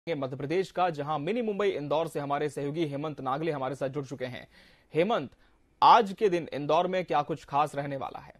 मध्य प्रदेश का, जहां मिनी मुंबई इंदौर से हमारे सहयोगी हेमंत नागले हमारे साथ जुड़ चुके हैं। हेमंत, आज के दिन इंदौर में क्या कुछ खास रहने वाला है?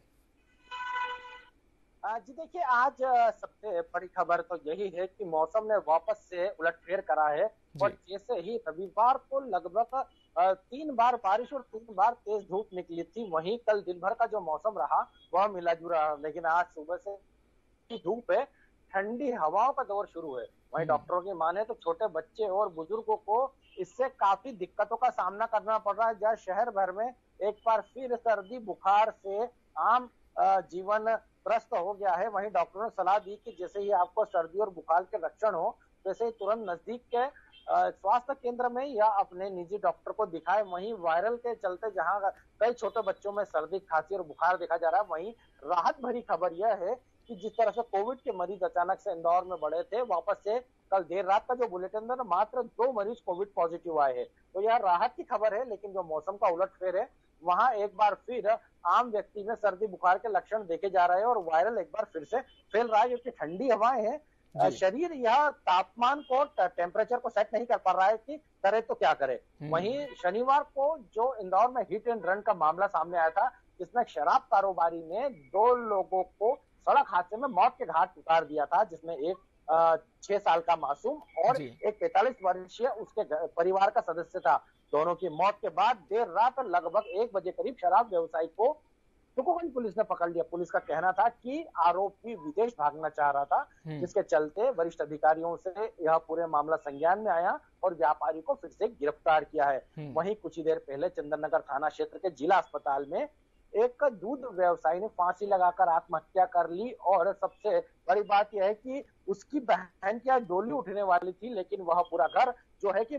जी देखिए, आज सबसे बड़ी खबर तो यही है कि मौसम ने वापस से उलटफेर करा है। और जी। जैसे ही रविवार को लगभग 3 बार बारिश और 3 बार तेज धूप निकली थी, वहीं कल दिन भर का जो मौसम रहा वह मिला जुला रहा। लेकिन आज सुबह से धूप है, ठंडी हवाओं का दौर शुरू है। वहीं डॉक्टरों की माने तो छोटे बच्चे और बुजुर्गों को इससे काफी दिक्कतों का सामना करना पड़ रहा है। जहाँ शहर भर में एक बार फिर सर्दी बुखार से आम जीवन त्रस्त हो गया है। वहीं डॉक्टरों ने सलाह दी कि जैसे ही आपको सर्दी और बुखार के लक्षण हो, वैसे ही तुरंत नजदीक के स्वास्थ्य केंद्र में या अपने निजी डॉक्टर को दिखाए। वहीं वायरल के चलते जहां कई छोटे बच्चों में सर्दी खांसी और बुखार देखा जा रहा है, वहीं राहत भरी खबर यह है कि जिस तरह से कोविड के मरीज अचानक से इंदौर में बढ़े थे, वापस से कल देर रात का जो बुलेटिन था, मात्र 2 मरीज कोविड पॉजिटिव आए हैं। तो यह राहत की खबर है। लेकिन जो मौसम का उलटफेर है, वहां एक बार फिर आम व्यक्ति में सर्दी बुखार के लक्षण देखे जा रहे हैं और वायरल एक बार फिर से फैल रहा है, क्योंकि ठंडी हवाएं हैं। शरीर यह तापमान को, टेम्परेचर को सेट नहीं कर पा रहा है कि करे तो क्या करे। वहीं शनिवार को जो इंदौर में हिट एंड रन का मामला सामने आया था, जिसमें शराब कारोबारी ने 2 लोगों को सड़क हादसे में मौत के घाट उतार दिया था, जिसमें एक 6 साल का मासूम और एक 45 वर्षीय उसके परिवार का सदस्य था। दोनों की मौत के बाद देर रात लगभग 1 बजे करीब शराब व्यवसायी को तुकोगंज पुलिस ने पकड़ लिया। पुलिस का कहना था कि आरोपी विदेश भागना चाह रहा था, जिसके चलते वरिष्ठ अधिकारियों से यह पूरे मामला संज्ञान में आया और व्यापारी को फिर से गिरफ्तार किया है। वहीं कुछ ही देर पहले चंदन नगर थाना क्षेत्र के जिला अस्पताल में एक दूध व्यवसायी ने फांसी लगाकर आत्महत्या कर ली। और सबसे बड़ी बात यह है कि उसकी बहन की आज डोली उठने वाली थी, लेकिन वह पूरा घर जो है कि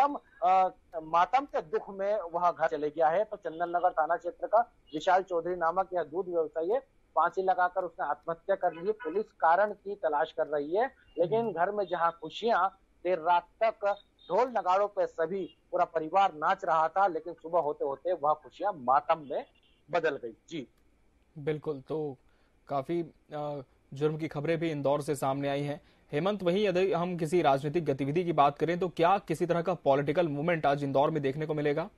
मातम के दुख में वह घर चले गया है। तो चंदन नगर थाना क्षेत्र का विशाल चौधरी नामक यह दूध व्यवसायी है, फांसी लगाकर उसने आत्महत्या कर ली। पुलिस कारण की तलाश कर रही है। लेकिन घर में जहां खुशियां देर रात तक ढोल नगाड़ों पे सभी पूरा परिवार नाच रहा था, लेकिन सुबह होते होते वह खुशियां मातम में बदल गई। जी बिल्कुल, तो काफी जुर्म की खबरें भी इंदौर से सामने आई हैं। हेमंत, वहीं यदि हम किसी राजनीतिक गतिविधि की बात करें तो क्या किसी तरह का पॉलिटिकल मूवमेंट आज इंदौर में देखने को मिलेगा?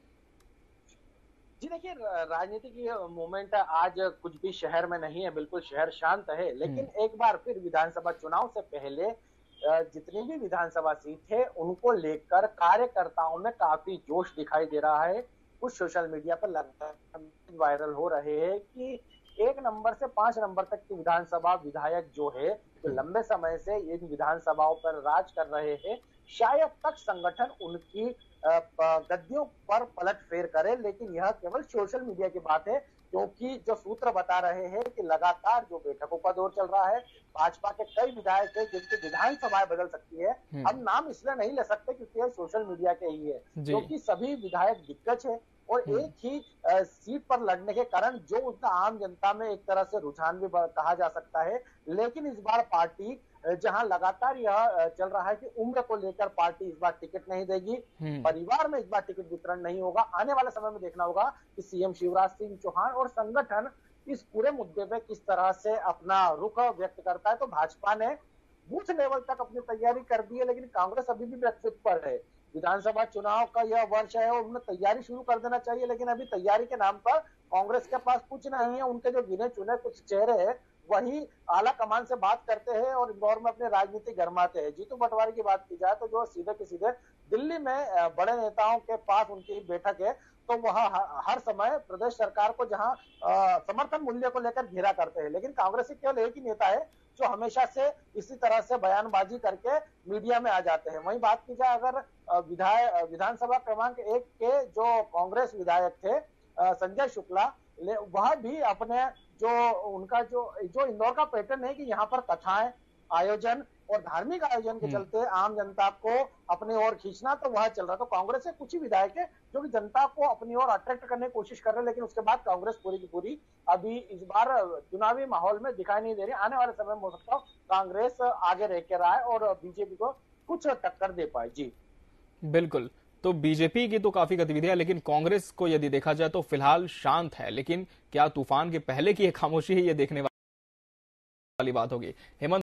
जी देखिए, राजनीतिक मूवमेंट आज कुछ भी शहर में नहीं है। बिल्कुल शहर शांत है। लेकिन एक बार फिर विधानसभा चुनाव से पहले जितनी भी विधानसभा सीट है, उनको लेकर कार्यकर्ताओं में काफी जोश दिखाई दे रहा है। कुछ सोशल मीडिया पर लगातार वायरल हो रहे हैं कि 1 नंबर से 5 नंबर तक की विधानसभा विधायक जो है, जो लंबे समय से इन विधानसभाओं पर राज कर रहे हैं, शायद तक संगठन उनकी गद्दियों पर पलट फेर करे। लेकिन यह केवल सोशल मीडिया की बात है, क्योंकि जो सूत्र बता रहे हैं कि लगातार जो बैठकों का दौर चल रहा है, भाजपा के कई विधायक है जिनकी विधानसभाएं बदल सकती है। हम नाम इसलिए नहीं ले सकते क्योंकि यह सोशल मीडिया के ही है, क्योंकि सभी विधायक दिग्गज है और एक ही सीट पर लड़ने के कारण जो उनका आम जनता में एक तरह से रुझान भी कहा जा सकता है। लेकिन इस बार पार्टी जहां लगातार यह चल रहा है कि उम्र को लेकर पार्टी इस बार टिकट नहीं देगी, परिवार में इस बार टिकट वितरण नहीं होगा। आने वाले समय में देखना होगा कि सीएम शिवराज सिंह चौहान और संगठन इस पूरे मुद्दे पे किस तरह से अपना रुख व्यक्त करता है। तो भाजपा ने बूथ लेवल तक अपनी तैयारी कर दी है, लेकिन कांग्रेस अभी भी बैकफुट पर है। विधानसभा चुनाव का यह वर्ष है और उन्हें तैयारी शुरू कर देना चाहिए, लेकिन अभी तैयारी के नाम पर कांग्रेस के पास कुछ नहीं है। उनके जो गिने चुने कुछ चेहरे हैं, वही आला कमान से बात करते हैं और इंदौर में अपने राजनीति गरमाते हैं। जीतू पटवारी की बात की जाए तो जो सीधे के सीधे दिल्ली में बड़े नेताओं के पास उनकी बैठक है, तो वह हर समय प्रदेश सरकार को जहां समर्थन मूल्य को लेकर घेरा करते हैं। लेकिन कांग्रेस के केवल एक ही नेता है जो हमेशा से इसी तरह से बयानबाजी करके मीडिया में आ जाते हैं। वहीं बात की जाए अगर विधानसभा क्रमांक 1 के जो कांग्रेस विधायक थे संजय शुक्ला, वह भी अपने जो उनका जो इंदौर का पैटर्न है कि यहाँ पर कथाएं, आयोजन और धार्मिक आयोजन के चलते आम जनता को अपनी ओर खींचना, तो वह चल रहा। तो कांग्रेस से कुछ ही विधायक है जो कि जनता को अपनी ओर अट्रैक्ट करने की कोशिश कर रहे हैं, लेकिन उसके बाद कांग्रेस पूरी की पूरी अभी इस बार चुनावी माहौल में दिखाई नहीं दे रही। आने वाले समय में हो सकता है कांग्रेस आगे रह के रहा है और बीजेपी को कुछ टक्कर दे पाए। जी बिल्कुल, तो बीजेपी की तो काफी गतिविधियां, लेकिन कांग्रेस को यदि देखा जाए तो फिलहाल शांत है। लेकिन क्या तूफान के पहले की खामोशी है, ये देखने वाली बात होगी। हेमंत